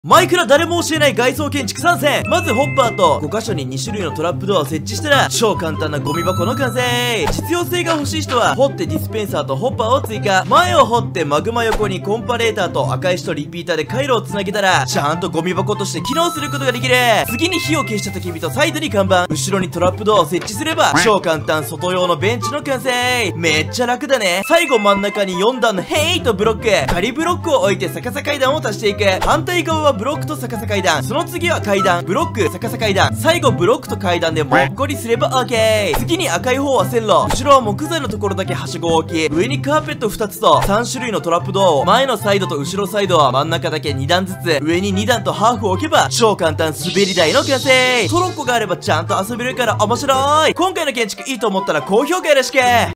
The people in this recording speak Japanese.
マイクラ誰も教えない外装建築参戦。まずホッパーと5箇所に2種類のトラップドアを設置したら超簡単なゴミ箱の完成。実用性が欲しい人は掘ってディスペンサーとホッパーを追加。前を掘ってマグマ横にコンパレーターと赤石とリピーターで回路をつなげたらちゃんとゴミ箱として機能することができる。次に火を消した時火とサイドに看板、後ろにトラップドアを設置すれば超簡単外用のベンチの完成。めっちゃ楽だね。最後真ん中に4段のヘイとブロック、仮ブロックを置いて逆さ階段を足していく。反対側はブロックと逆さ階段、その次は階段、ブロック、逆さ階段、最後ブロックと階段でもっこりすれば OK。 次に赤い方は線路、後ろは木材のところだけはしごを置き、上にカーペット2つと3種類のトラップドアを、前のサイドと後ろサイドは真ん中だけ2段ずつ、上に2段とハーフを置けば超簡単滑り台の完成。トロッコがあればちゃんと遊べるから面白い。今回の建築いいと思ったら高評価よろしく。